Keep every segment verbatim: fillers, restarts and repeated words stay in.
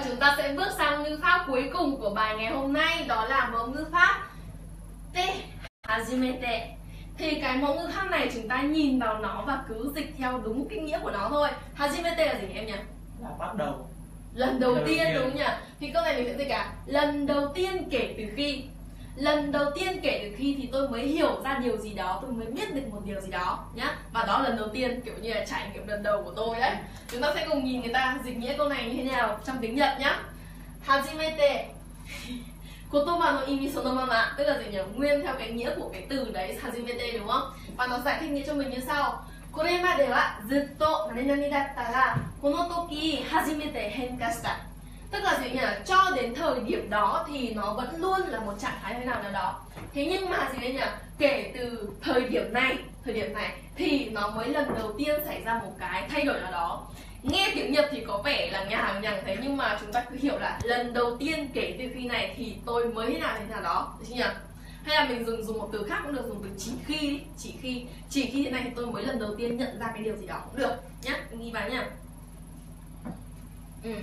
chúng ta sẽ bước sang ngữ pháp cuối cùng của bài ngày hôm nay, đó là mẫu ngữ pháp te hajimete. Thì cái mẫu ngữ pháp này chúng ta nhìn vào nó và cứ dịch theo đúng cái nghĩa của nó thôi. Hajimete là gì nhỉ em nhỉ? Là bắt đầu. Lần đầu Lần tiên đầu tiên. đúng nhỉ? Thì câu này mình sẽ dịch cả lần đầu tiên kể từ khi. Lần đầu tiên kể từ khi thì tôi mới hiểu ra điều gì đó, tôi mới biết được một điều gì đó nhá. Và đó lần đầu tiên, kiểu như là trải nghiệm lần đầu của tôi đấy. Chúng ta sẽ cùng nhìn người ta dịch nghĩa câu này như thế nào trong tiếng Nhật nhá. Hajimete Kotoba no imi sonomama, tức là gì nhỉ? Nguyên theo cái nghĩa của cái từ đấy hajimete đúng không? Và nó giải thích nghĩa cho mình như sau. Koremade wa zutto nanenani datta ga kono toki hajimete henka shita. Tức là gì nhỉ? Cho đến thời điểm đó thì nó vẫn luôn là một trạng thái thế nào nào đó. Thế nhưng mà gì đấy nhỉ? Kể từ thời điểm này, thời điểm này thì nó mới lần đầu tiên xảy ra một cái thay đổi nào đó. Nghe tiếng Nhật thì có vẻ là nhàng nhàng thế, nhưng mà chúng ta cứ hiểu là lần đầu tiên kể từ khi này thì tôi mới thế nào thế nào đó, được chưa nhỉ? Hay là mình dùng dùng một từ khác cũng được, dùng từ chỉ khi, chỉ khi, chỉ khi thế này thì tôi mới lần đầu tiên nhận ra cái điều gì đó cũng được nhá, mình ghi vào nhá. Ừ.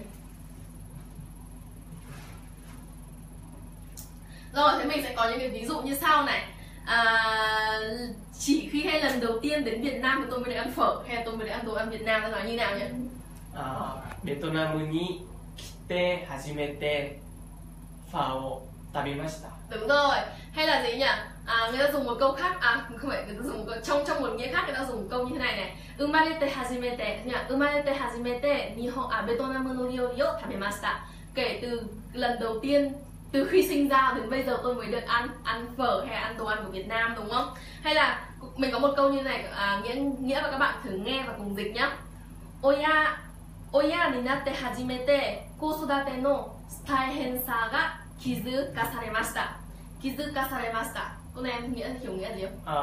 Rồi, thế mình sẽ có những cái ví dụ như sau này. À, chỉ khi hay lần đầu tiên đến Việt Nam thì tôi mới được ăn phở, hay là tôi mới được ăn đồ ăn Việt Nam, nó nói như nào nhỉ? À, Vietnam ni kite hajimete phởを食べました。 Đúng rồi. Hay là gì nhỉ? À, người ta dùng một câu khác, à không phải, người ta dùng một câu, trong trong một nghĩa khác người ta dùng một câu như thế này này. Umarete hajimete nhỉ? Umarete hajimete Nihon à Vietnam no ryori o tabemashita. Kể từ lần đầu tiên, từ khi sinh ra đến bây giờ tôi mới được ăn ăn phở hay ăn đồ ăn của Việt Nam, đúng không? Hay là mình có một câu như này, à, nghĩa nghĩa và các bạn thử nghe và cùng dịch nhá. Oya oya ni natte hajimete kosodate no taihensha ga kizukasaремashita. Kizukasaремashita. Câu này em nghĩa hiểu nghĩa gì không? À,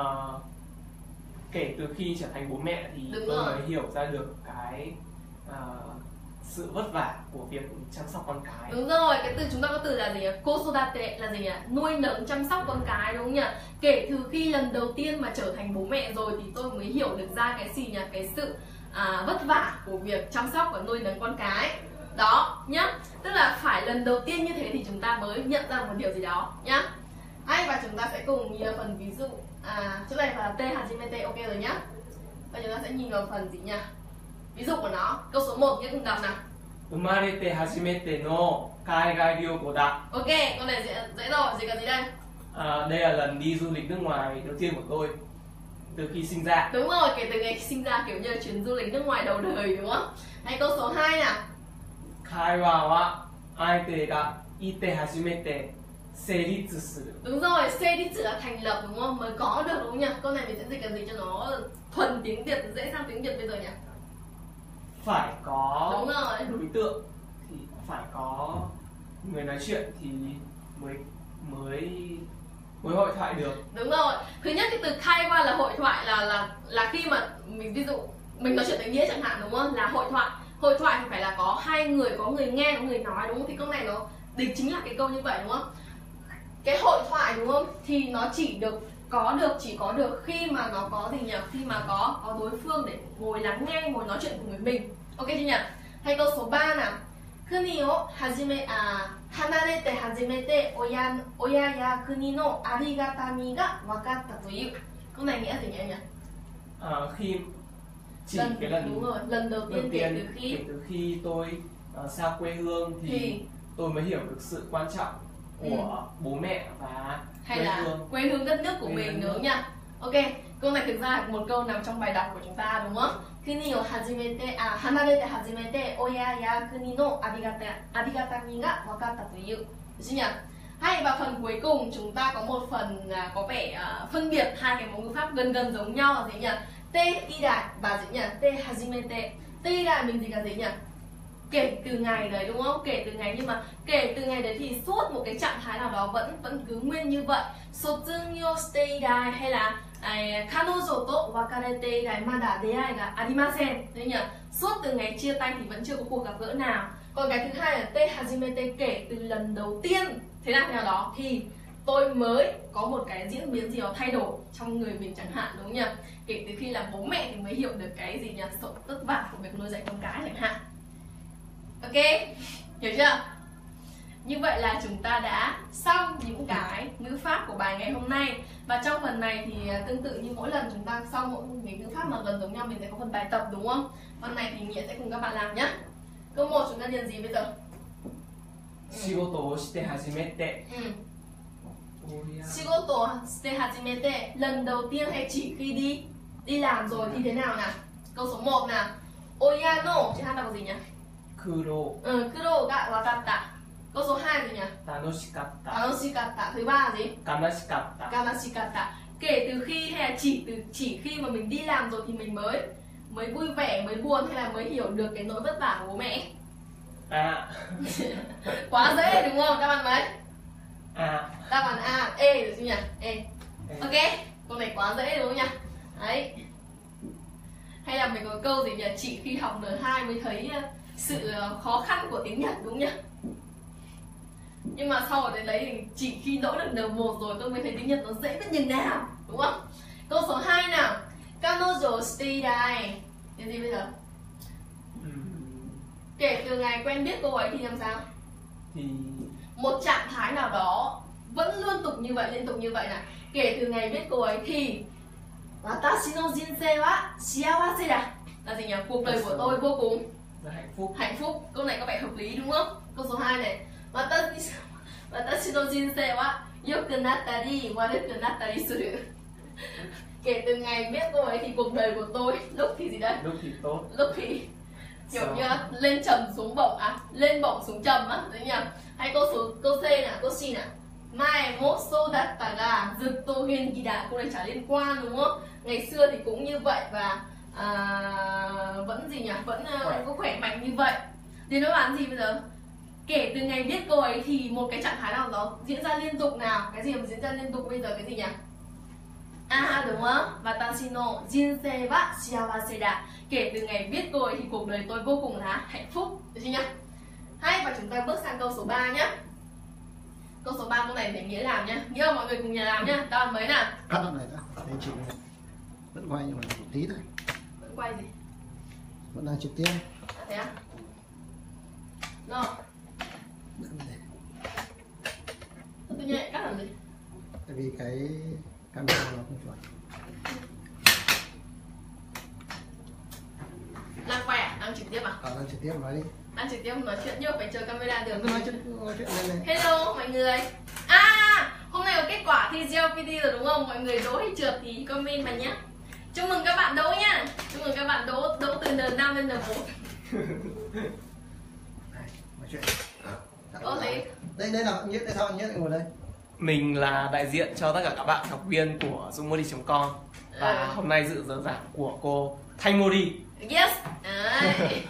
kể từ khi trở thành bố mẹ thì Đúng tôi rồi. mới hiểu ra được cái à, sự vất vả của việc chăm sóc con cái. Đúng rồi, cái từ chúng ta có từ là gì nhỉ? Kosodate là gì nhỉ? Nuôi nấng chăm sóc con cái, đúng không nhỉ? Kể từ khi lần đầu tiên mà trở thành bố mẹ rồi thì tôi mới hiểu được ra cái gì nhỉ? Cái sự à, vất vả của việc chăm sóc và nuôi nấng con cái. Đó, nhá. Tức là phải lần đầu tiên như thế thì chúng ta mới nhận ra một điều gì đó, nhá. Hay, và chúng ta sẽ cùng nhìn vào phần ví dụ. À, chỗ này là te hajimete, ok rồi nhá. Và chúng ta sẽ nhìn vào phần gì nhỉ? Ví dụ của nó. Câu số một, nghĩa cùng đọc nào. 生まれて初めての海外旅行だ. Ok, con này dễ, dễ rồi, gì cần gì đây? À, đây là lần đi du lịch nước ngoài đầu tiên của tôi từ khi sinh ra. Đúng rồi, kể từ ngày sinh ra, kiểu như là chuyến du lịch nước ngoài đầu đời, đúng không? Hay câu số hai nào. 会話は相手がいて初めて成立する. Đúng rồi, C đi chữ là thành lập, đúng không? Mới có được, đúng không nhỉ? Câu này mình sẽ dịch là gì cho nó thuần tiếng Việt, dễ sang tiếng Việt bây giờ nhỉ? Phải có Đúng rồi. đối tượng thì phải có người nói chuyện thì mới mới mới hội thoại được. Đúng rồi. Thứ nhất cái từ khai qua là hội thoại, là là là khi mà mình ví dụ mình nói chuyện tiếng nghĩa chẳng hạn, đúng không? Là hội thoại. Hội thoại thì phải là có hai người, có người nghe, có người nói, đúng không? Thì câu này nó đích chính là cái câu như vậy, đúng không? Cái hội thoại, đúng không? Thì nó chỉ được có được chỉ có được khi mà nó có gì nhỉ? Khi mà có có đối phương để ngồi lắng nghe, ngồi nói chuyện cùng với mình. Ok chưa nhỉ? Hay câu số ba nào. Kuni o hajime à hanarete hajimete oya oya ya kuni no arigatami ga wakatta toiu. Câu này nghĩa gì nhỉ em nhỉ? À, khi chỉ Lần, cái lần đúng rồi, lần đầu tiên kể từ khi kể từ khi tôi uh, xa quê hương thì, thì tôi mới hiểu được sự quan trọng của Ừ. bố mẹ và hay quê là hương. quê hương đất nước của Quê mình, hương đúng nước. không nhỉ? Ok, câu này thực ra là một câu nằm trong bài đọc của chúng ta, đúng không? Kuni o hajimete à hanarete hajimete oya ya kuni no arigata arigatami ga wakatta toiu. Được chưa nhỉ? Hay, và phần cuối cùng chúng ta có một phần à, có vẻ à, phân biệt hai cái mẫu ngữ pháp gần gần giống nhau là gì nhỉ? Te idai và gì nhỉ? Te hajimete. Te idai mình gì cả gì nhỉ? Kể từ ngày đấy, đúng không? Kể từ ngày, nhưng mà kể từ ngày đấy thì suốt một cái trạng thái nào đó vẫn vẫn cứ nguyên như vậy. Sotsunyou shite idai hay là kanojo to wakarete idai mada deai ga arimasen. Đấy nhỉ? Suốt từ ngày chia tay thì vẫn chưa có cuộc gặp gỡ nào. Còn cái thứ hai là te hajimete, kể từ lần đầu tiên thế nào thế nào đó thì tôi mới có một cái diễn biến gì đó thay đổi trong người mình chẳng hạn, đúng không nhỉ? Kể từ khi là bố mẹ thì mới hiểu được cái gì nhỉ? Sự vất vả của việc nuôi dạy con cái chẳng hạn. Ok, Hiểu chưa? Như vậy là chúng ta đã xong những cái ngữ pháp của bài ngày hôm nay. Và trong phần này thì tương tự như mỗi lần chúng ta xong mỗi cái ngữ pháp mà gần giống nhau, mình sẽ có phần bài tập đúng không? Phần này thì Nghĩa sẽ cùng các bạn làm nhé. Câu một chúng ta điền gì bây giờ? 仕事をして始めて Ừ. おや Shigoto shite hajimete, lần đầu tiên hay chỉ khi đi đi làm rồi thì thế nào nào? Câu số một nào. Oya no, chị hát đọc gì nhỉ? 苦労 Ừ, kuro ga wakatta. Câu số hai gì nhỉ? 楽しかった Tanoshikatta. Thứ ba là gì? 悲しかった Kamashikatta. Kể từ khi hay là chỉ từ chỉ khi mà mình đi làm rồi thì mình mới mới vui vẻ, mới buồn hay là mới hiểu được cái nỗi vất vả của bố mẹ. あ Quá dễ đúng không? Các bạn mấy? あ Đáp án A, E được chưa nhỉ? E. E. Ok, câu này quá dễ đúng không nhỉ? Đấy. Hay là mình có câu gì nhỉ? Chỉ khi học N hai mới thấy uh, sự uh, khó khăn của tiếng Nhật đúng nhỉ? Nhưng mà sau ở đến đấy thì chỉ khi đỗ được N một rồi tôi mới thấy tiếng Nhật nó dễ biết nhường nào, đúng không? Câu số hai nào. Kanojo shiteidai. Cái gì bây giờ? うん Kể từ ngày quen biết cô ấy thì làm sao? thì Một trạng thái nào đó vẫn liên tục như vậy, liên tục như vậy này. Kể từ ngày biết cô ấy thì watashi no jinsei wa shiawase da. Là gì nhỉ? Cuộc đời của tôi vô cùng là hạnh phúc. hạnh phúc. Câu này có vẻ hợp lý đúng không? Câu số hai này. Watashi watashi no jinsei wa yoku nattari waruku nattari suru. Kể từ ngày biết cô ấy thì cuộc đời của tôi lúc thì gì đây? Lúc thì tốt, Lúc thì kiểu Sao? như lên trầm xuống bổng, à lên bổng xuống trầm á, đấy nhỉ? Hay câu số câu C nào, câu C nào. Mai mo so datta ga zutto genki da. Câu này trả liên quan đúng không? Ngày xưa thì cũng như vậy và à, vẫn gì nhỉ? Vẫn uh, Khỏe. có khỏe mạnh như vậy. Thì nó bán gì bây giờ? Kể từ ngày biết cô ấy thì một cái trạng thái nào đó diễn ra liên tục nào? Cái gì mà diễn ra liên tục bây giờ cái gì nhỉ? À đúng không? Watashi no jinsei wa shiawase da. Kể từ ngày biết cô ấy thì cuộc đời tôi vô cùng là hạnh phúc. Được chưa nhá? Hay, và chúng ta bước sang câu số ba nhá. Câu số ba câu này để Nghĩa làm nhá. Nghĩa là mọi người cùng nhà làm nhá. Đáp án mấy nào? Cắt đoạn này đã, đấy chị này. Vẫn quay nhưng mà một tí thôi, Vẫn quay gì? vẫn đang trực tiếp. À, thế á? Rồi, Vẫn để- tự nhiên lại cắt làm gì? tại vì cái camera nó không chuẩn. Đang quay à? Đang trực tiếp à? À, đang trực tiếp nói đi. Đang trực tiếp nói chuyện nhưng mà phải chờ camera được. Cứ nói chuyện, nói chuyện này này. Hello mọi người. À, hôm nay có kết quả thi giê lờ pê tê rồi đúng không? Mọi người đỗ hay trượt thì comment mà nhé. Chúc mừng các bạn đỗ nhá. Chúc mừng các bạn đỗ đỗ từ N năm lên N một. Này, nói chuyện. Ô thế. Đây, đây là bạn Nghĩa, tại sao bạn Nghĩa lại ngồi đây? Mình là đại diện cho tất cả các bạn học viên của Zumodi chấm com và Ừ. hôm nay dự giờ giảng của cô Thanh Mori. Yes. Đấy.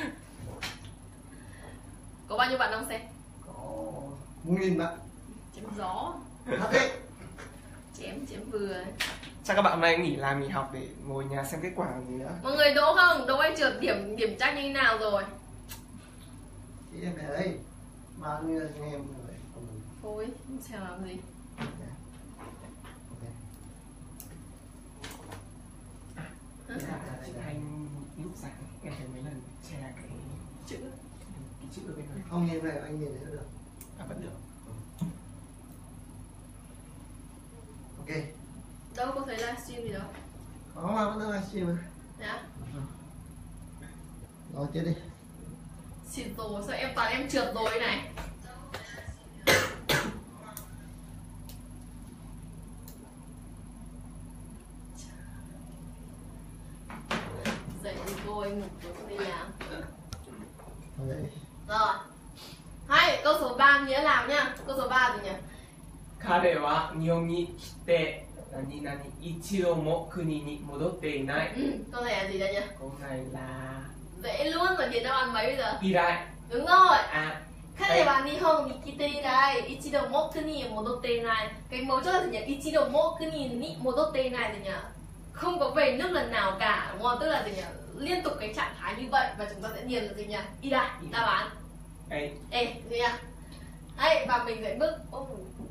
Có bao nhiêu bạn đang xem? Có một nghìn bạn. Chém gió. Hát thế. Chém chém vừa. Chắc các bạn hôm nay nghỉ làm nghỉ học để ngồi nhà xem kết quả làm gì nữa. Mọi người đỗ không? Đỗ hay trượt điểm điểm trách như thế nào rồi? Chị em về đây. Bao nhiêu anh em rồi. Còn mình. Thôi, không xem làm gì. Ok. Hả? Chị Thanh lúc giảng nghe thấy mấy lần che cái Chữ. cái chữ ở bên này. Không nhìn này, anh nhìn thấy được. À vẫn được. Ok. Đâu có thấy livestream gì đâu. Có mà vẫn đang livestream mà. Dạ. Rồi tiếp đi. Xịt rồi, sao em toàn em trượt rồi thế này. Dậy đi cô anh ngủ rồi con đi làm. Thôi đấy. Rồi. Hay, câu số ba Nghĩa làm nhá. Câu số ba gì nhỉ? 彼は日本に来て何々一度も国に戻っていない。 Ừ, câu này là gì đây nhỉ? Câu này là Dễ luôn, rồi điền đáp án mấy bây giờ? 依頼。 Đúng rồi. À, 彼は日本に来て以来一度も国に戻っていない。Cái mấu chốt là gì nhỉ? 一度も国に戻っていないgì nhỉ? Không có về nước lần nào cả, đúng không? Tức là gì nhỉ? Liên tục cái trạng thái như vậy và chúng ta sẽ điền là gì nhỉ? Y đại, đáp án. đây. Ê, gì nhỉ? Đấy, và mình sẽ bước oh.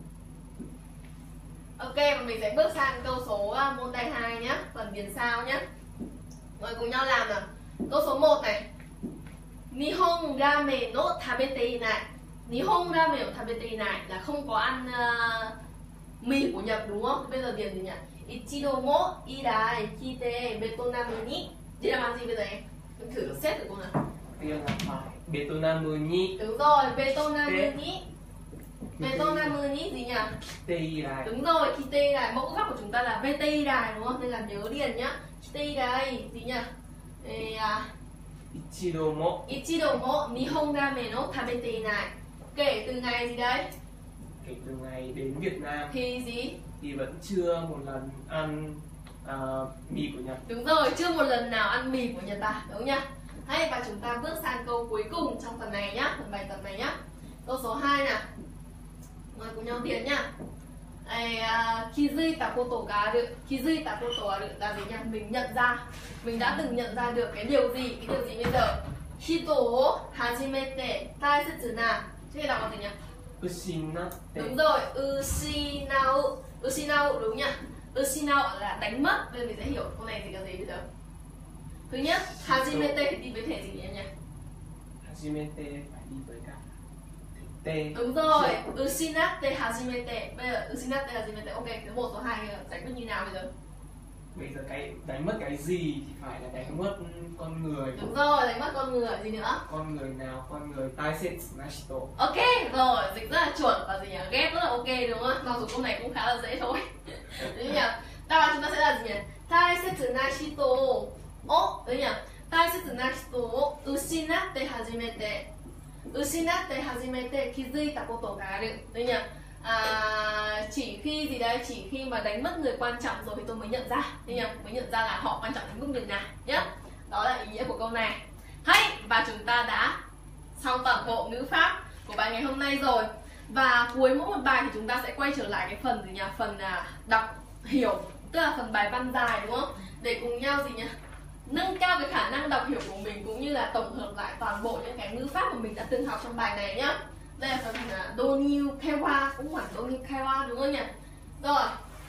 Ok, và mình sẽ bước sang câu số uh, môn tay hai nhá, phần điền sao nhá. Rồi cùng nhau làm nào. Câu số một này. Nihon ramen no tabete inai. Nihon ramen no tabete inai là không có ăn uh, mì của Nhật đúng không? Bây giờ điền gì nhỉ? Ichido mo irai kite Vietnam ni. Chị làm ăn gì bây giờ em? Em thử xét thử cô nào. Tiên là phải Vietnam ni. Đúng rồi, Vietnam ni. Vietnam ni gì nhỉ? Tây này. Đúng rồi, kite này, mẫu gốc của chúng ta là vê tê i này đúng không? Nên là nhớ điền nhá. Kite này gì nhỉ? Ê, à, Ichido mo. Ichido mo Nihon ramen no tabete inai. Kể từ ngày gì đấy? Kể từ ngày đến Việt Nam Thì gì? thì vẫn chưa một lần ăn uh, mì của Nhật. Đúng rồi, chưa một lần nào ăn mì của Nhật Bản, đúng không nhá? Hay và chúng ta bước sang câu cuối cùng trong phần này nhá, phần bài tập này nhá. Câu số hai nào. Mời cùng nhau điền nhá. Kizuita koto ga aru. Kizuita koto aru là gì nhá? Mình nhận ra, mình đã từng nhận ra được cái điều gì, cái điều gì bây giờ? Hito o hajimete taisetsu na. Chứ đọc là gì nhỉ? Ushinatte. Đúng rồi, ushinau. Ushinau đúng nhỉ? Ushinau là đánh mất. Bây giờ mình sẽ hiểu câu này thì là gì bây giờ? Thứ nhất, hajimete thì đi với thể gì nhỉ em nhỉ? Hajimete phải đi với cả thể T. Đúng rồi, ushinatte hajimete. Bây giờ ushinatte hajimete. Ok, thứ một số hai giải quyết như nào bây giờ? Bây giờ cái đánh mất cái gì thì phải là đánh mất con người. Đúng rồi, đánh mất con người, gì nữa? Con người nào? Con người taisetsu na hito. Ok, rồi, dịch rất là chuẩn và gì nhỉ? Ghép rất là ok đúng không? Mặc dù câu này cũng khá là dễ thôi. Đúng nhỉ? Đáp án chúng ta sẽ là gì nhỉ? Taisetsu na hito o, đúng nhỉ? Taisetsu na hito o ushinatte hajimete. Ushinatte hajimete kizuita koto ga aru. Đúng nhỉ? À, chỉ khi gì đấy, chỉ khi mà đánh mất người quan trọng rồi thì tôi mới nhận ra, đúng nhỉ? Mới nhận ra là họ quan trọng đến mức đường nào nhé. Đó là ý nghĩa của câu này. Hay, và chúng ta đã xong toàn bộ ngữ pháp của bài ngày hôm nay rồi. Và cuối mỗi một bài thì chúng ta sẽ quay trở lại cái phần gì nhỉ? Phần à, đọc hiểu, tức là phần bài văn dài đúng không? Để cùng nhau gì nhỉ? Nâng cao cái khả năng đọc hiểu của mình cũng như là tổng hợp lại toàn bộ những cái ngữ pháp mà mình đã từng học trong bài này nhá. Đây là phần là Doniu Kewa, cũng khoảng Doniu Kewa đúng không nhỉ? Rồi.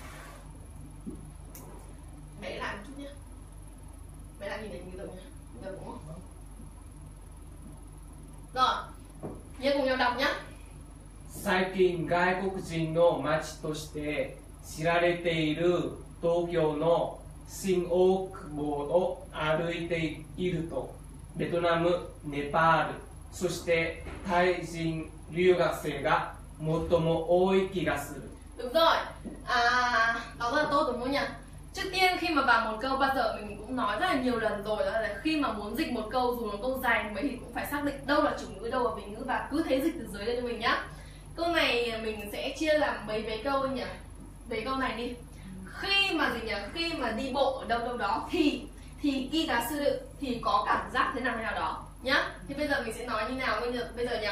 Vẽ lại một chút nhé. Vẽ lại nhìn thấy như được nhỉ? Được đúng không? Rồi. Nhớ cùng nhau đọc nhé. 最近外国人の街として知られている東京の新大久保を歩いているとベトナム、ネパール、そしてタイ人留学生が最も多い気がする。 Đúng rồi. À, đó rất là tốt đúng không nhỉ? Trước tiên khi mà vào một câu, bao giờ mình cũng nói rất là nhiều lần rồi, đó là khi mà muốn dịch một câu dù là câu dài mấy thì cũng phải xác định đâu là chủ ngữ, đâu là vị ngữ và cứ thế dịch từ dưới lên cho mình nhá. Câu này mình sẽ chia làm mấy vế câu nhỉ? Vế câu này đi. Khi mà gì nhỉ? Khi mà đi bộ ở đâu đâu đó thì thì ki ga suru thì có cảm giác thế nào thế nào đó nhá. Thì bây giờ mình sẽ nói như nào bây giờ bây giờ nhỉ?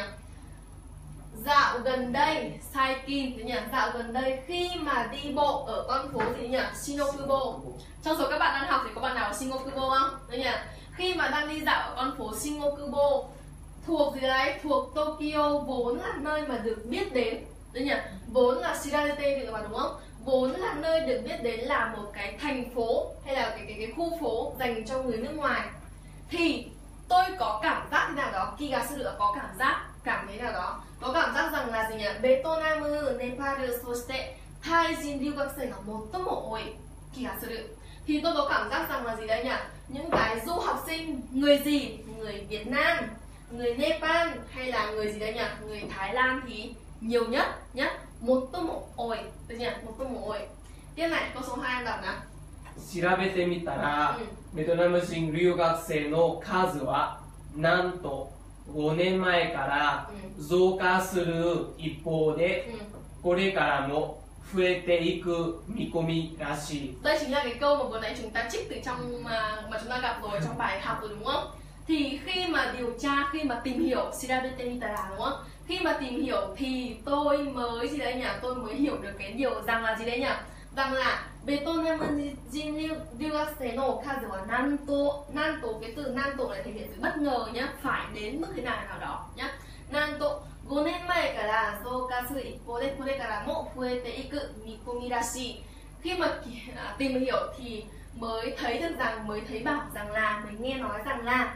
Dạo gần đây, saikin thế nhỉ? Dạo gần đây khi mà đi bộ ở con phố gì nhỉ? Shinokubo. Trong số các bạn đang học thì có bạn nào ở Shinokubo không? Đấy nhỉ? Khi mà đang đi dạo ở con phố Shinokubo thuộc gì đấy? Thuộc Tokyo, vốn là nơi mà được biết đến. Đấy nhỉ? Vốn là shirarete thì các bạn đúng không? Vốn là nơi được biết đến là một cái thành phố hay là cái cái cái khu phố dành cho người nước ngoài. Thì tôi có cảm giác thế nào đó, kigasuru có cảm giác, cảm thấy nào đó, có cảm giác rằng là gì nhỉ? Vietnam, Nepal, soshite taijin ryugakisei ga motomo oi kigasuru. Thì tôi có cảm giác rằng là gì đây nhỉ? Những cái du học sinh, người gì? Người Việt Nam, người Nepal hay là người gì đây nhỉ? Người Thái Lan thì nhiều nhất nhé. Motomo oi, được nhỉ? Motomo oi. Tiếp này, câu số hai em đọc nào. 調べてみたら、ベトナム人留学生の数はなんとごねんまえから増加する一方で、これからも増えていく見込みらしい。 Đây chính là cái câu mà vừa nãy chúng ta trích từ trong mà, mà chúng ta gặp rồi trong bài học rồi đúng không? Thì khi mà điều tra, khi mà tìm hiểu, shirabete mitara đúng không? Khi mà tìm hiểu thì tôi mới gì đấy nhỉ? Tôi mới hiểu được cái điều rằng là gì đấy nhỉ? Rằng là Vietnam jin ryugakisei no kazu wa nanto, nanto, cái từ nanto này thể hiện sự bất ngờ nhá, phải đến mức thế nào nào đó nhá. Nantoごねんまえから増加する一方でこれからも増えていく見込みらしい. Khi mà tìm hiểu thì mới thấy được rằng, mới thấy bảo rằng là, mới nghe nói rằng là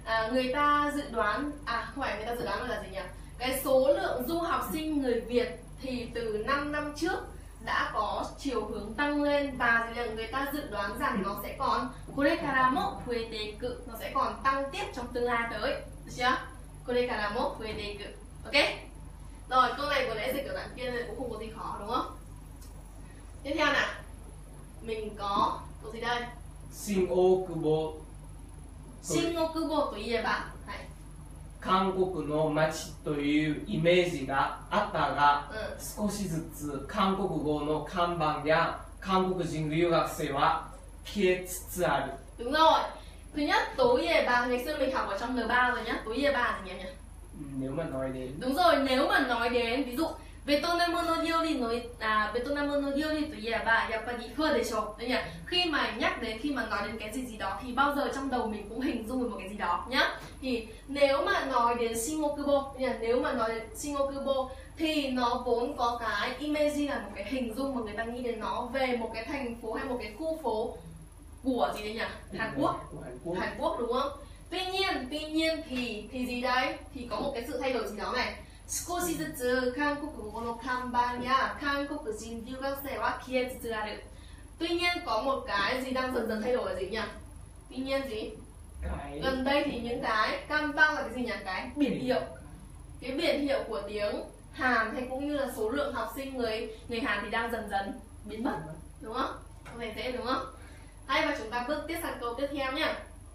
à, người ta dự đoán, à không phải người ta dự đoán mà là gì nhỉ? Cái số lượng du học sinh người Việt thì từ năm năm trước đã có chiều hướng tăng lên, và gì là người ta dự đoán rằng nó sẽ còn korekaramo fueteku, nó sẽ còn tăng tiếp trong tương lai tới, được chưa? Korekaramo fueteku, ok? Rồi câu này vừa nãy dịch ở đoạn kia này cũng không có gì khó đúng không? Tiếp theo nào, mình có câu gì đây? Shin-Okubo Shin-Okubo といえば、はい、 韓国の街というイメージがあったが、 うん、 少しずつ韓国語の看板や韓国人留学生は消えつつある。 Đúng rồi. Thứ nhất, Tố Yê Ba, ngày xưa mình học ở trong N ba rồi nhá. Tố Yê Ba thì nhỉ nhỉ? Nếu mà nói đến Đúng rồi, nếu mà nói đến ví dụ Betonamu no ryori nói à Betonamu no ryori to ieba yappari phơ de shou. Đấy nhỉ? Khi mà nhắc đến, khi mà nói đến cái gì gì đó thì bao giờ trong đầu mình cũng hình dung về một cái gì đó nhá. Thì nếu mà nói đến Shin-Okubo, nếu mà nói đến Shin-Okubo thì nó vốn có cái image là một cái hình dung mà người ta nghĩ đến nó về một cái thành phố hay một cái khu phố của gì đấy nhỉ? Hàn Quốc. Hàn Quốc. Hàn Quốc đúng không? Tuy nhiên, tuy nhiên thì thì gì đấy? Thì có một cái sự thay đổi gì đó này. 少しずつ韓国語の看板や韓国人留学生は消えつつある。Tuy nhiên có một cái gì đang dần dần thay đổi là gì nhỉ? Tuy nhiên gì? Cái... Gần đây thì những cái kanban là cái gì nhỉ? Cái biển hiệu. Cái biển hiệu của tiếng Hàn hay cũng như là số lượng học sinh người người Hàn thì đang dần dần biến mất, đúng không? Câu này dễ đúng không? Hay, và chúng ta bước tiếp sang câu tiếp theo nhá.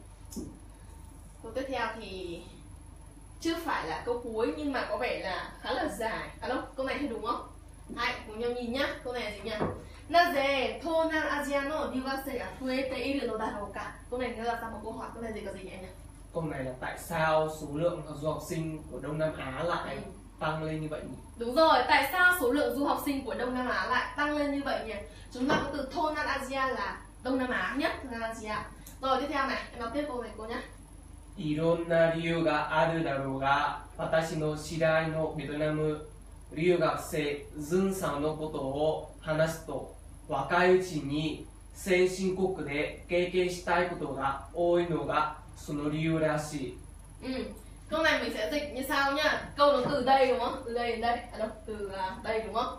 Câu tiếp theo thì chưa phải là câu cuối nhưng mà có vẻ là khá là dài. À đâu, câu này thì đúng không? Hãy cùng nhau nhìn nhá. Câu này là gì nhỉ? Naze Tonan Asia no ryūgakusei ga fuete iru no darou ka? Câu này là sao một câu hỏi, câu này gì có gì nhỉ? Câu này là tại sao số lượng du học sinh của Đông Nam Á lại tăng lên như vậy nhỉ? Đúng rồi, tại sao số lượng du học sinh của Đông Nam Á lại tăng lên như vậy nhỉ? Chúng ta có từ Tonan Asia là Đông Nam Á nhất, Tonan Asia. Rồi tiếp theo này, em đọc tiếp câu này cô nhé. いろんな理由があるだろうが、私の知り合いのベトナム留学生ズンさんのことを話すと、若いうちに先進国で経験したいことが多いのがその理由らしい。 Ừ. Câu này mình sẽ dịch như sau nhá. Câu nó từ đây đúng không? Từ đây đến đây. À đâu, từ uh, đây đúng không?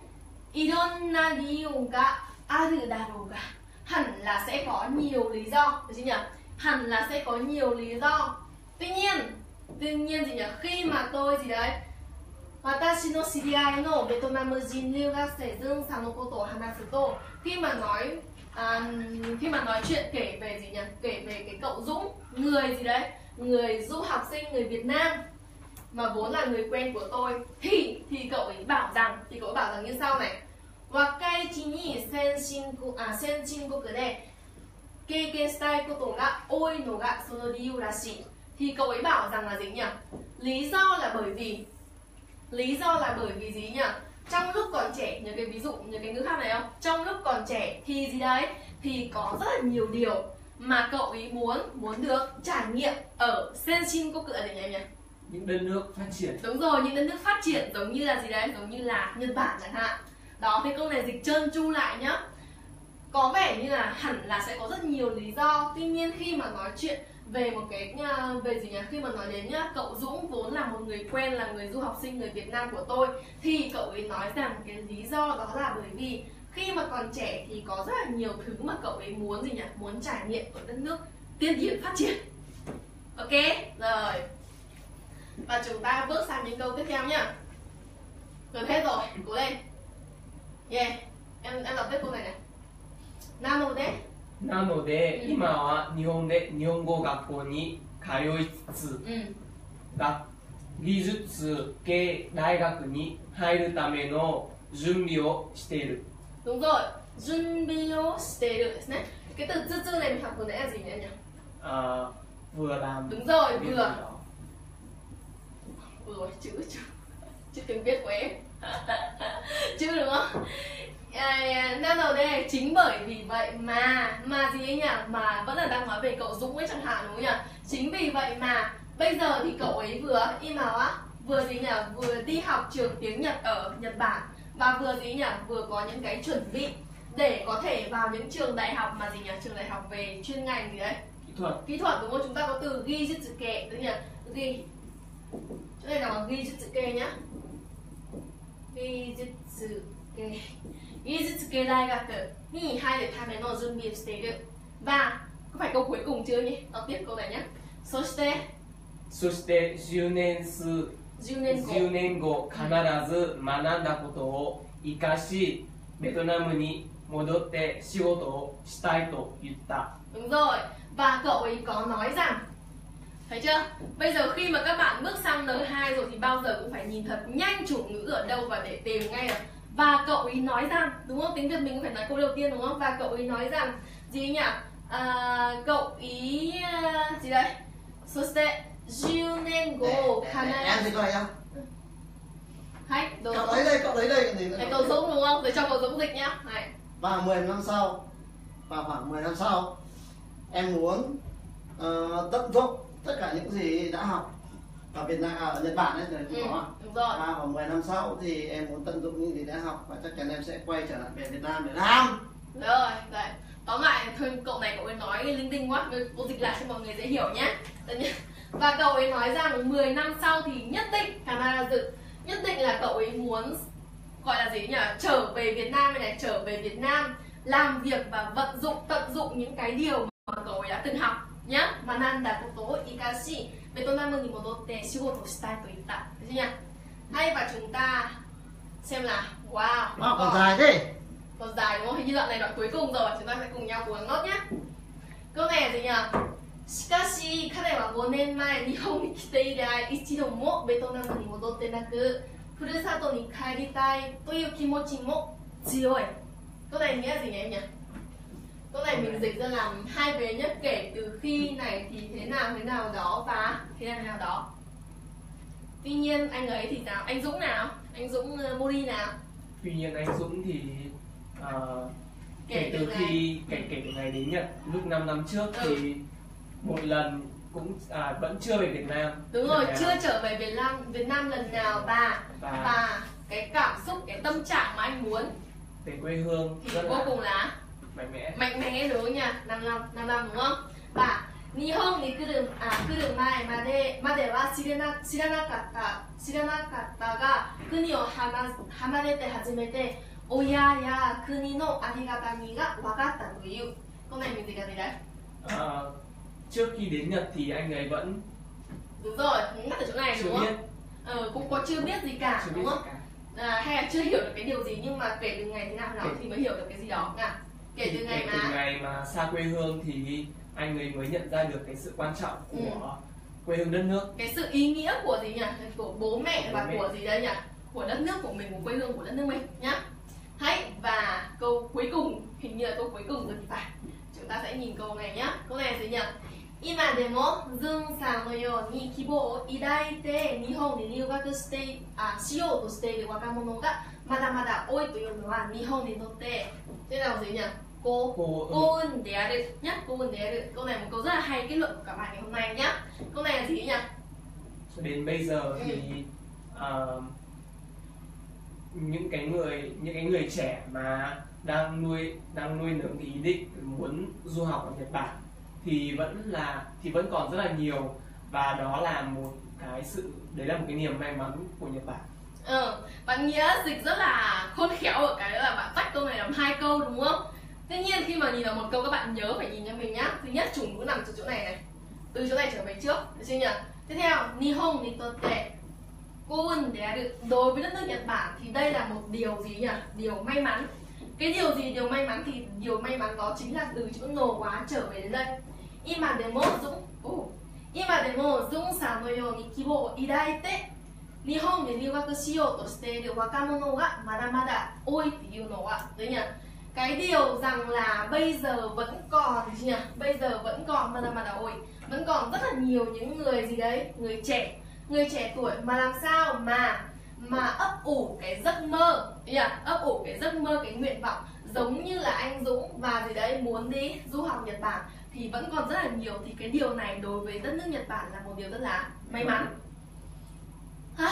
Ironna riyū ga aru darou ga. Hẳn là sẽ có nhiều lý do, được chưa nhỉ? Hẳn là sẽ có nhiều lý do. Tuy nhiên, tuy nhiên gì nhỉ? Khi mà tôi gì đấy? Watashi no shiriai no Betonamu jin ryūgakusei Jun san no koto o hanasu to. Khi mà nói à, khi mà nói chuyện kể về gì nhỉ? Kể về cái cậu Dũng, người gì đấy? Người du học sinh người Việt Nam mà vốn là người quen của tôi, thì thì cậu ấy bảo rằng thì cậu ấy bảo rằng như sau này. Wakaichi ni senshinkoku à senshinkoku de keiken shitai koto ga oi no ga sono riyū rashi. Thì cậu ấy bảo rằng là gì nhỉ? Lý do là bởi vì lý do là bởi vì gì nhỉ? Trong lúc còn trẻ, nhớ cái ví dụ, nhớ cái ngữ pháp này không? Trong lúc còn trẻ thì gì đấy? Thì có rất là nhiều điều mà cậu ấy muốn muốn được trải nghiệm ở Senshinkoku ở đây nhỉ? Những đất nước phát triển. Đúng rồi, những đất nước phát triển giống như là gì đấy? Giống như là Nhật Bản chẳng hạn. Đó, thì câu này dịch trơn tru lại nhá. Có vẻ như là hẳn là sẽ có rất nhiều lý do. Tuy nhiên khi mà nói chuyện về một cái về gì nhỉ? Khi mà nói đến nhá, cậu Dũng vốn là một người quen, là người du học sinh người Việt Nam của tôi, thì cậu ấy nói rằng cái lý do đó là bởi vì khi mà còn trẻ thì có rất là nhiều thứ mà cậu ấy muốn gì nhỉ? Muốn trải nghiệm ở đất nước tiên tiến phát triển. Ok, rồi. Và chúng ta bước sang những câu tiếp theo nhá. Gần hết rồi, cố lên. Yeah, em em đọc tiếp câu này này. Nanode. なので、 うん、 今は日本で日本語学校に通いつつ、 うん、 が技術系大学に入るための準備をしている。 Đúng rồi, junbyo shiteruですね. Cái từ chữ chữ này mình học vừa nãy là gì nhỉ? À, vừa làm. Đúng rồi, việc vừa. gì đó. Ui, chữ chữ chữ tiếng Việt của em. Chữ đúng không? À, năm đầu đây, chính bởi vì vậy mà mà gì ấy nhỉ? Mà vẫn là đang nói về cậu Dũng ấy chẳng hạn, đúng không nhỉ? Chính vì vậy mà bây giờ thì cậu ấy vừa im nào á, vừa gì nhỉ? Vừa đi học trường tiếng Nhật ở Nhật Bản, và vừa gì nhỉ? Vừa có những cái chuẩn bị để có thể vào những trường đại học mà gì nhỉ? Trường đại học về chuyên ngành gì đấy? Kỹ thuật. Kỹ thuật đúng không? Chúng ta có từ gijutsuke, tức là gi. Chỗ này là gijutsuke nhá. Gijutsuke. Gijutsuke đại học ni hairu tame no junbi o shiteiru. Và có phải câu cuối cùng chưa nhỉ? Đọc tiếp câu này nhé. Soshite そしてじゅうねん数じゅうねんごじゅうねんご必ず学んだことを生かしベトナムに戻って仕事をしたいと言った。 Đúng rồi. Và cậu ấy có nói rằng, thấy chưa? Bây giờ khi mà các bạn bước sang N hai rồi thì bao giờ cũng phải nhìn thật nhanh chủ ngữ ở đâu và để tìm ngay được. Và cậu ấy nói rằng, đúng không? Tiếng Việt mình cũng phải nói câu đầu tiên đúng không? Và cậu ấy nói rằng gì nhỉ? À, cậu ý gì đây? Soshite mười年後 Em thì coi không? Hay, đồ Cậu lấy đây, cậu lấy đây. Để cậu Dũng đúng không? Để cho cậu Dũng dịch nhá. Này. Và mười năm sau, và khoảng mười năm sau, em muốn uh, tận dụng tất cả những gì đã học ở Việt Nam, à, ở Nhật Bản ấy, rồi Ừ, có. đúng rồi. Và vào mười năm sau thì em muốn tận dụng những gì đã học và chắc chắn em sẽ quay trở lại về Việt Nam để làm. Rồi, rồi. Tóm lại thôi cậu này cậu ấy nói linh tinh quá, cô dịch lại cho mọi người dễ hiểu nhé. Và cậu ấy nói rằng mười năm sau thì nhất định Kanazu, nhất định là cậu ấy muốn gọi là gì nhỉ? Trở về Việt Nam này, trở về Việt Nam làm việc và vận dụng tận dụng những cái điều mà cậu ấy đã từng học nhá. Mananda koto ikashi Vietnamu ni modotte shigoto shitai to itta. Được chưa nhỉ? Hay và chúng ta xem là wow, Wow, còn dài thế. còn dài đúng không? Hình như đoạn này đoạn cuối cùng rồi, chúng ta sẽ cùng nhau cố gắng nốt nhé. Câu này là gì nhỉ? しかし彼はごねんまえ日本に来て以来一度もベトナムに戻ってなくふるさとに帰りたいという気持ちも強い. Câu này nghĩa là gì nhỉ em nhỉ? Câu này mình dịch ra làm hai vế nhất, kể từ khi này thì thế nào thế nào đó và thế nào thế nào đó. Tuy nhiên anh ấy thì sao? Anh Dũng nào? Anh Dũng uh, Mori nào? Tuy nhiên anh Dũng thì uh, Kể kể từ từ ngày- khi kể kể từ ngày đến Nhật lúc năm năm trước Ừ. thì một lần cũng à, vẫn chưa về Việt Nam. Đúng rồi, Lần nào. chưa trở về Việt Nam Việt Nam lần nào và Và- và cái cảm xúc, cái tâm trạng mà anh muốn Về quê hương thì rất vô là cùng là mạnh mẽ. mạnh mẽ đúng không nhỉ? năm năm, năm năm đúng không? Và Nihon ni kuru à kuru mae made made wa shirana shiranakatta shiranakatta ga kuni o hama hamarete hajimete oya ya kuni no arigatami ga wakatta to iu. Câu này mình dịch là gì đấy? À, trước khi đến Nhật thì anh ấy vẫn Đúng rồi, ngắt ở chỗ này chưa đúng biết, không? Ờ, cũng có chưa biết gì cả chưa biết đúng gì không? cả. À, hay là chưa hiểu được cái điều gì nhưng mà kể từ ngày thế nào nào Kể- thì mới hiểu được cái gì đó nha. Kể từ Thì ngày kể từ mà ngày mà xa quê hương thì anh ấy mới nhận ra được cái sự quan trọng của Ừ. quê hương đất nước. cái sự ý nghĩa của gì nhỉ? Của bố mẹ và Bố mẹ. của gì đây nhỉ? Của đất nước của mình, của quê hương của đất nước mình nhá. Hay và câu cuối cùng, hình như là câu cuối cùng rồi thì phải. Chúng ta sẽ nhìn câu này nhá. Câu này là gì nhỉ? 今でもズンさんのように希望を抱いて日本に留学してあしようとしている若者がまだまだ多いというのは日本にとってthế nào gì nhỉ? Cô Cô cô ơn đẻ được nhá, cô ơn đẻ được. Câu này một câu rất là hay kết luận của cả bài ngày hôm nay nhá. Câu này là gì nhỉ? Cho đến bây giờ Ừ. thì à, những cái người những cái người trẻ mà đang nuôi đang nuôi ndưỡng cái ý định muốn du học ở Nhật Bản thì vẫn là thì vẫn còn rất là nhiều, và đó là một cái sự đấy là một cái niềm may mắn của Nhật Bản. Ờ, bạn Nghĩa dịch rất là khôn khéo ở cái là bạn tách câu này làm hai câu đúng không? Tuy nhiên khi mà nhìn vào một câu các bạn nhớ phải nhìn cho mình nhá. Thứ nhất chủ ngữ nằm từ chỗ này này, từ chỗ này trở về trước, được chưa nhỉ? Tiếp theo, Nihon ni totte koun dearu. Đối với đất nước Nhật Bản thì đây là một điều gì nhỉ? Điều may mắn. Cái điều gì điều may mắn thì điều may mắn đó chính là từ chữ nổ quá trở về đến đây. Ima demo Dũng, oh. Ima demo Dũng sa no you ni kibou o idaite 日本で留学しようとしている若者がまだまだ多いっていうのはđấy nhỉ? Cái điều rằng là bây giờ vẫn còn gì nhỉ? Bây giờ vẫn còn mà mà ôi vẫn còn rất là nhiều những người gì đấy, người trẻ, người trẻ tuổi mà làm sao mà mà ấp ủ cái giấc mơ, nhỉ? Ấp ủ cái giấc mơ, cái nguyện vọng giống như là anh Dũng và gì đấy muốn đi du học Nhật Bản thì vẫn còn rất là nhiều, thì cái điều này đối với đất nước Nhật Bản là một điều rất là may mắn. Ah,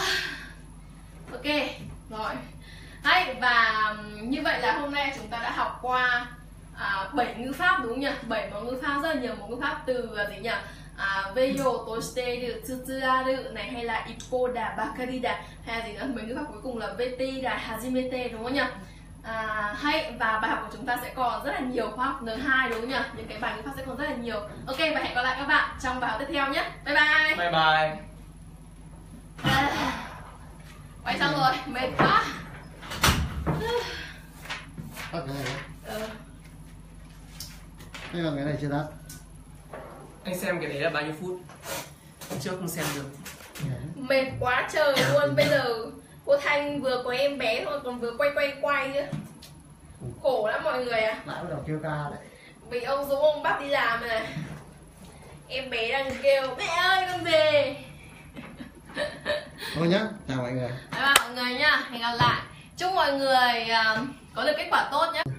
ok rồi. Hay và như vậy là hôm nay chúng ta đã học qua à, bảy ngữ pháp đúng không nhỉ? bảy mẫu ngữ pháp, rất là nhiều mẫu ngữ pháp từ gì nhỉ? À, Veyo, Toshiteru, Tsutsuaru này, hay là Ippoda, Bakarida, hay là gì nữa? Mấy ngữ pháp cuối cùng là Vetida, Hajimete đúng không nhỉ? À, hay, và bài học của chúng ta sẽ còn rất là nhiều khóa học N hai đúng không nhỉ? Những cái bài ngữ pháp sẽ còn rất là nhiều. Ok, và hẹn gặp lại các bạn trong bài học tiếp theo nhé. Bye bye. Bye bye. À, quay xong rồi, mệt quá. Tắt cái này. Ừ. Thế còn cái này chưa tắt. Anh xem cái đấy là bao nhiêu phút? Trước không xem được. Mệt quá trời luôn. Bây giờ cô Thanh vừa có em bé thôi, còn vừa quay quay quay nữa. Khổ lắm mọi người à. Lại bắt đầu kêu ca đấy. Bị ông Dũng ông bắt đi làm rồi này. Em bé đang kêu mẹ ơi con về. Thôi nhá, chào mọi người. Bye bye mọi người nhá. Hẹn gặp lại. Chúc mọi người uh, có được kết quả tốt nhé.